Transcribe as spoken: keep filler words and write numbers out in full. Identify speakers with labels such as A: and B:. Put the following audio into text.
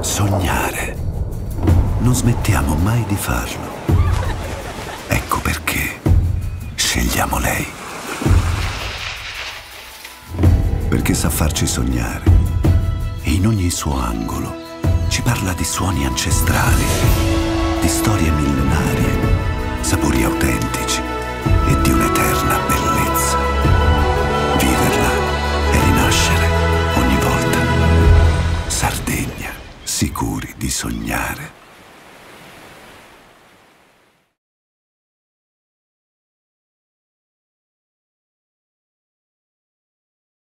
A: Sognare. Non smettiamo mai di farlo. Ecco perché scegliamo lei. Perché sa farci sognare. E in ogni suo angolo ci parla di suoni ancestrali, di storie millenarie, sapori autentici e di un'eterna bellezza. Viverla e rinascere ogni volta. Sardegna, sicuri di sognare.